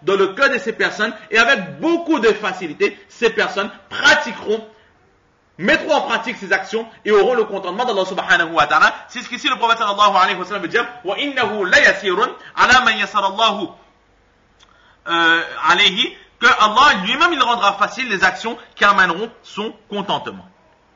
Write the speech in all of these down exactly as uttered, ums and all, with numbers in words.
dans le cœur de ces personnes et avec beaucoup de facilité, ces personnes pratiqueront, mettront en pratique ces actions et auront le contentement d'Allah subhanahu wa ta'ala. C'est ce qu'ici le prophète sallallahu alayhi wa sallam veut dire wa innahu la yasirun ala man yasarallahu alayhi, que Allah lui-même il rendra facile les actions qui amèneront son contentement.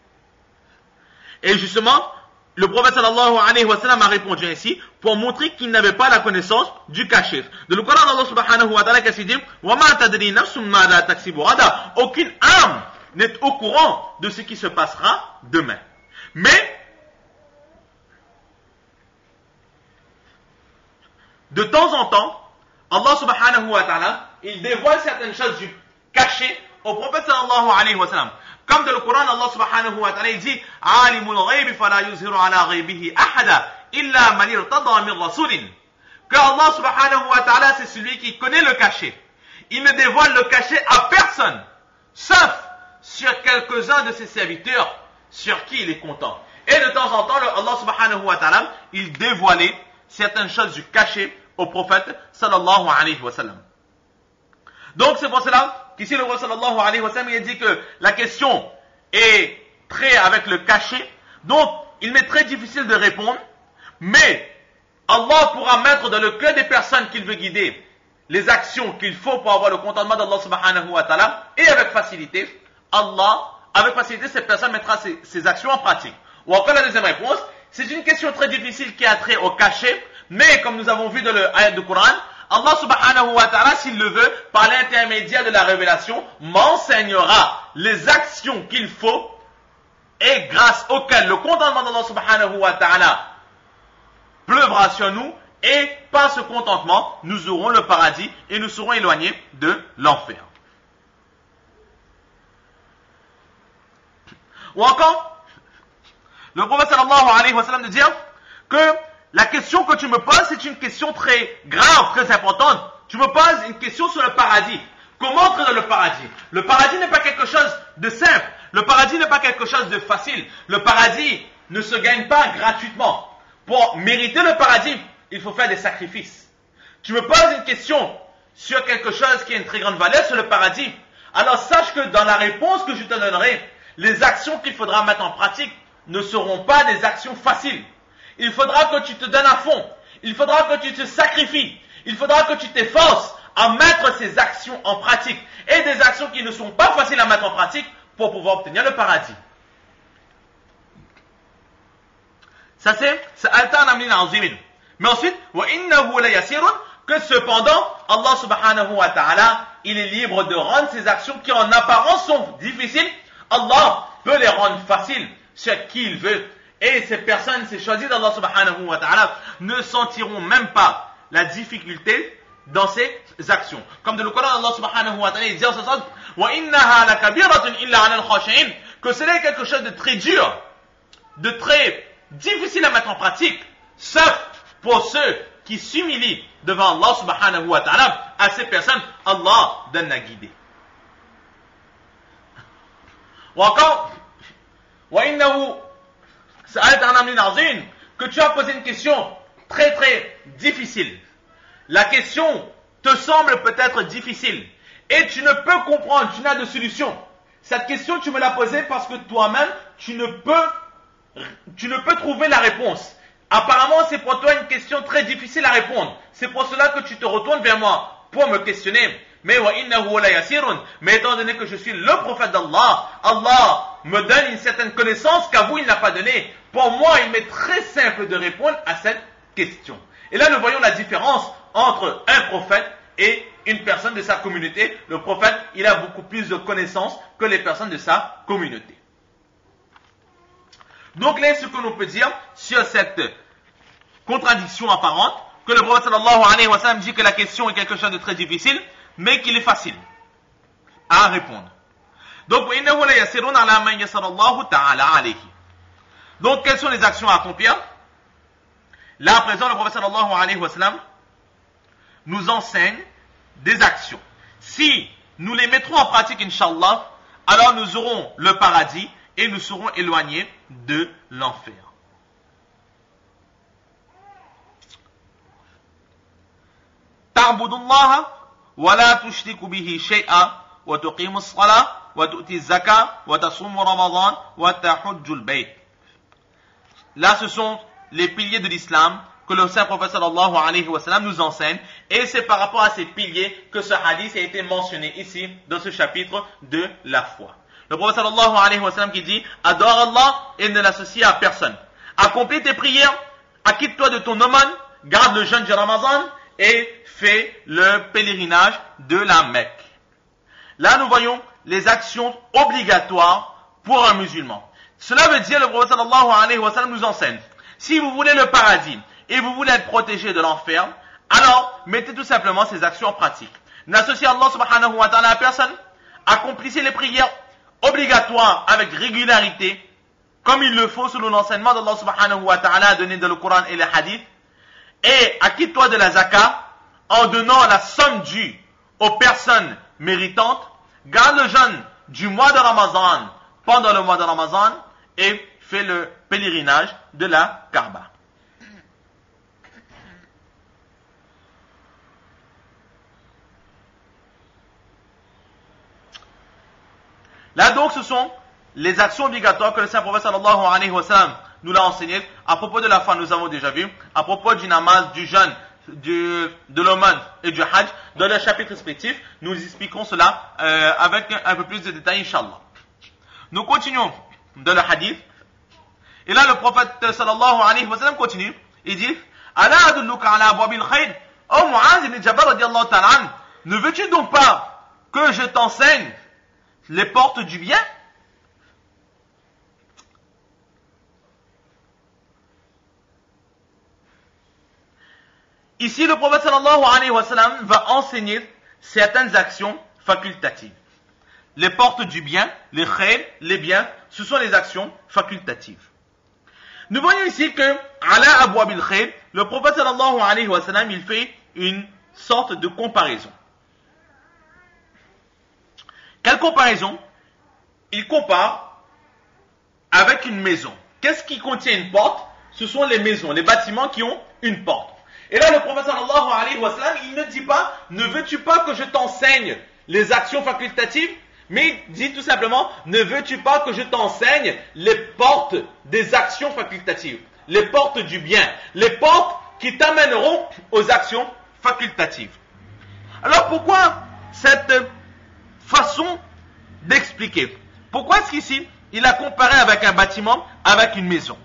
Et justement, le prophète sallallahu alayhi wa sallam a répondu ainsi pour montrer qu'il n'avait pas la connaissance du cachir. De le Coran d'Allah subhanahu wa ta'ala qui dit wa ma tadri nafsum ma la taksibu ghadan, aucune âme n'est au courant de ce qui se passera demain. Mais de temps en temps, Allah subhanahu wa ta'ala, il dévoile certaines choses du caché au prophète sallallahu alayhi wa sallam. Comme dans le Coran, Allah subhanahu wa ta'ala, il dit Alimul ghaybi fala yuzhiru ala ghaybihi ahada illa man irtada min rasulin. Que Allah subhanahu wa ta'ala, c'est celui qui connaît le caché. Il ne dévoile le caché à personne, sauf sur quelques-uns de ses serviteurs, sur qui il est content. Et de temps en temps, Allah subhanahu wa ta'ala, il dévoilait certaines choses du caché au prophète sallallahu alayhi wa sallam. Donc c'est pour cela qu'ici le prophète sallallahu alayhi wa sallam il a dit que la question est très avec le caché, donc il m'est très difficile de répondre, mais Allah pourra mettre dans le cœur des personnes qu'il veut guider les actions qu'il faut pour avoir le contentement d'Allah subhanahu wa ta'ala, et avec facilité, Allah, avec facilité, cette personne mettra ses, ses actions en pratique. Ou encore la deuxième réponse, c'est une question très difficile qui a trait au caché, mais comme nous avons vu dans le ayat du Coran, Allah subhanahu wa ta'ala, s'il le veut, par l'intermédiaire de la révélation, m'enseignera les actions qu'il faut et grâce auxquelles le contentement d'Allah subhanahu wa ta'ala pleuvra sur nous, et par ce contentement, nous aurons le paradis et nous serons éloignés de l'enfer. Ou encore, le prophète sallallahu alayhi wa sallam de dire que la question que tu me poses, c'est une question très grave, très importante. Tu me poses une question sur le paradis. Comment entrer dans le paradis? Le paradis n'est pas quelque chose de simple. Le paradis n'est pas quelque chose de facile. Le paradis ne se gagne pas gratuitement. Pour mériter le paradis, il faut faire des sacrifices. Tu me poses une question sur quelque chose qui a une très grande valeur, sur le paradis. Alors sache que dans la réponse que je te donnerai, les actions qu'il faudra mettre en pratique ne seront pas des actions faciles. Il faudra que tu te donnes à fond. Il faudra que tu te sacrifies. Il faudra que tu t'efforces à mettre ces actions en pratique. Et des actions qui ne sont pas faciles à mettre en pratique pour pouvoir obtenir le paradis. Ça c'est, c'est Altan Amlin Azimin. Mais ensuite, wa innahu la yasirun, que cependant, Allah subhanahu wa ta'ala, il est libre de rendre ces actions qui en apparence sont difficiles. Allah peut les rendre faciles sur qui il veut. Et ces personnes, ces choisis d'Allah subhanahu wa ta'ala, ne sentiront même pas la difficulté dans ces actions. Comme dans le Coran, Allah subhanahu wa ta'ala, il dit en ce sens, wa innaha la kabiratun illa ala al-khashi'in, que ce n'est quelque chose de très dur, de très difficile à mettre en pratique, sauf pour ceux qui s'humilient devant Allah subhanahu wa ta'ala. À ces personnes, Allah donne la guidée. Ou encore, wa innahu que tu as posé une question très très difficile. La question te semble peut-être difficile et tu ne peux comprendre, tu n'as de solution. Cette question tu me l'as posée parce que toi-même tu ne peux tu ne peux trouver la réponse. Apparemment c'est pour toi une question très difficile à répondre. C'est pour cela que tu te retournes vers moi pour me questionner. Mais wa innahu la yasirun, mais étant donné que je suis le prophète d'Allah, Allah me donne une certaine connaissance qu'à vous il n'a pas donnée. Pour moi, il m'est très simple de répondre à cette question. Et là, nous voyons la différence entre un prophète et une personne de sa communauté. Le prophète, il a beaucoup plus de connaissances que les personnes de sa communauté. Donc là, ce que l'on peut dire sur cette contradiction apparente, que le prophète sallallahu alayhi wa sallam dit que la question est quelque chose de très difficile, mais qu'il est facile à répondre. Donc, donc quelles sont les actions à accomplir? Là, à présent, le prophète sallallahu alayhi wa sallam nous enseigne des actions. Si nous les mettrons en pratique, Inch'Allah, alors nous aurons le paradis et nous serons éloignés de l'enfer. Ta'budullaha ولا تشرك به شيئا وتقيم الصلاة وتؤتي الزكاة وتصوم رمضان وتحج البيت. Là, ce sont les piliers de l'islam que le saint prophète sallallahu alayhi wa sallam nous enseigne, et c'est par rapport à ces piliers que ce hadith a été mentionné ici dans ce chapitre de la foi. Le prophète sallallahu alayhi wa sallam qui dit: adore Allah et ne l'associe à personne. Accomplis tes prières, acquitte-toi de ton aumône, garde le jeûne du Ramadan et fais le pèlerinage de la Mecque. Là, nous voyons les actions obligatoires pour un musulman. Cela veut dire, le prophète sallallahu alayhi wa sallam nous enseigne, si vous voulez le paradis et vous voulez être protégé de l'enfer, alors mettez tout simplement ces actions en pratique. N'associez Allah subhanahu wa ta'ala à personne, accomplissez les prières obligatoires avec régularité, comme il le faut selon l'enseignement d'Allah subhanahu wa ta'ala donné dans le Coran et les hadiths, et acquitte-toi de la zakat en donnant la somme due aux personnes méritantes, garde le jeûne du mois de Ramadan pendant le mois de Ramadan et fais le pèlerinage de la Kaaba. Là donc, ce sont les actions obligatoires que le saint prophète sallallahu alayhi wa sallam nous l'a enseigné. À propos de la foi, nous avons déjà vu. À propos du namaz, du jeûne, du, de l'aumône et du hajj, dans le chapitre respectif, nous expliquons cela euh, avec un, un peu plus de détails, Inch'Allah. Nous continuons dans le hadith. Et là, le prophète sallallahu alayhi wa sallam continue. Il dit: Ala adulluka ala abwabil khayr. Oh Mu'adh ibn Jabal radiyallahu ta'ala anhu, ne veux-tu donc pas que je t'enseigne les portes du bien? Ici, le prophète sallallahu alayhi wa sallam va enseigner certaines actions facultatives. Les portes du bien, les khayr, les biens, ce sont les actions facultatives. Nous voyons ici que, ala abwabil khayr, le prophète sallallahu alayhi wa sallam, il fait une sorte de comparaison. Quelle comparaison? Il compare avec une maison. Qu'est-ce qui contient une porte? Ce sont les maisons, les bâtiments qui ont une porte. Et là, le prophète sallallahu alayhi wa sallam, il ne dit pas: ne veux-tu pas que je t'enseigne les actions facultatives? Mais il dit tout simplement: ne veux-tu pas que je t'enseigne les portes des actions facultatives, les portes du bien, les portes qui t'amèneront aux actions facultatives. Alors pourquoi cette façon d'expliquer? Pourquoi est-ce qu'ici, il a comparé avec un bâtiment, avec une maison?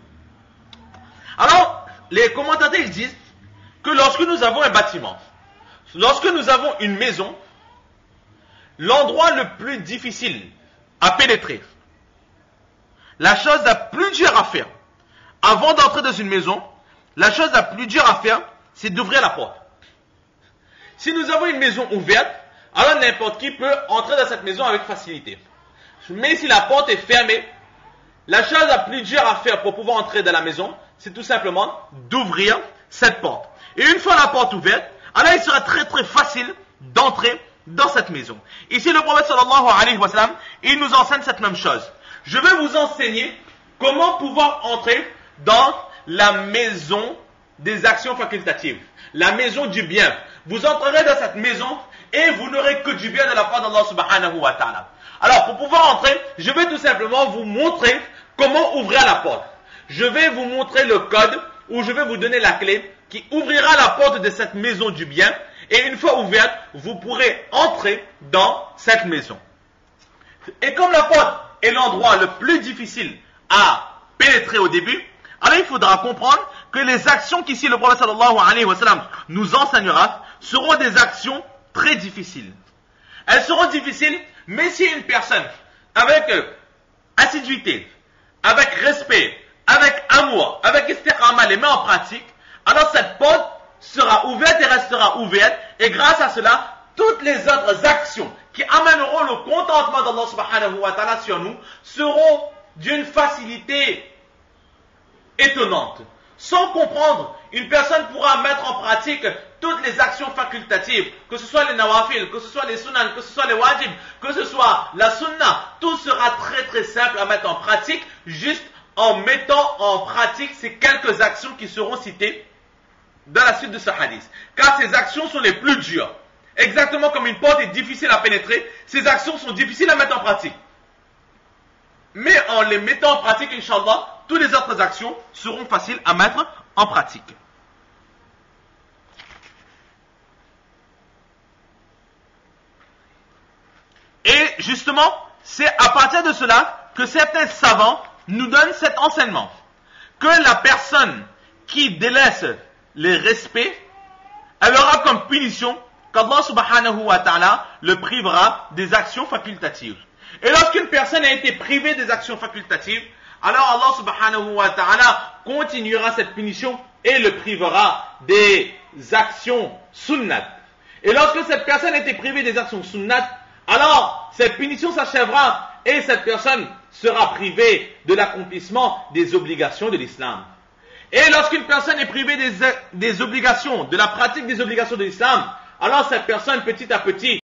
Alors, les commentateurs ils disent que lorsque nous avons un bâtiment, lorsque nous avons une maison, l'endroit le plus difficile à pénétrer, la chose la plus dure à faire, avant d'entrer dans une maison, la chose la plus dure à faire, c'est d'ouvrir la porte. Si nous avons une maison ouverte, alors n'importe qui peut entrer dans cette maison avec facilité. Mais si la porte est fermée, la chose la plus dure à faire pour pouvoir entrer dans la maison, c'est tout simplement d'ouvrir cette porte. Et une fois la porte ouverte, alors il sera très très facile d'entrer dans cette maison. Ici, le prophète sallallahu alayhi wa sallam, il nous enseigne cette même chose. Je vais vous enseigner comment pouvoir entrer dans la maison des actions facultatives, la maison du bien. Vous entrerez dans cette maison et vous n'aurez que du bien de la part d'Allah subhanahu wa ta'ala. Alors, pour pouvoir entrer, je vais tout simplement vous montrer comment ouvrir la porte. Je vais vous montrer le code, ou je vais vous donner la clé qui ouvrira la porte de cette maison du bien. Et une fois ouverte, vous pourrez entrer dans cette maison. Et comme la porte est l'endroit le plus difficile à pénétrer au début, alors il faudra comprendre que les actions qu'ici le prophète sallallahu alayhi wa sallam nous enseignera seront des actions très difficiles. Elles seront difficiles, mais si une personne, avec assiduité, avec respect, avec amour, avec istiqama, les met en pratique, alors cette porte sera ouverte et restera ouverte, et grâce à cela, toutes les autres actions qui amèneront le contentement d'Allah subhanahu wa ta'ala sur nous seront d'une facilité étonnante. Sans comprendre, une personne pourra mettre en pratique toutes les actions facultatives, que ce soit les nawafil, que ce soit les sunan, que ce soit les wajib, que ce soit la sunna, tout sera très très simple à mettre en pratique, juste en mettant en pratique ces quelques actions qui seront citées dans la suite de ce hadith. Car ces actions sont les plus dures. Exactement comme une porte est difficile à pénétrer, ces actions sont difficiles à mettre en pratique. Mais en les mettant en pratique, Inch'Allah, toutes les autres actions seront faciles à mettre en pratique. Et justement, c'est à partir de cela que certains savants nous donnent cet enseignement. Que la personne qui délaisse les respects, elle aura comme punition qu'Allah subhanahu wa ta'ala le privera des actions facultatives. Et lorsqu'une personne a été privée des actions facultatives, alors Allah subhanahu wa ta'ala continuera cette punition et le privera des actions sunnat. Et lorsque cette personne a été privée des actions sunnat, alors cette punition s'achèvera et cette personne sera privée de l'accomplissement des obligations de l'islam. Et lorsqu'une personne est privée des, des obligations, de la pratique des obligations de l'islam, alors cette personne petit à petit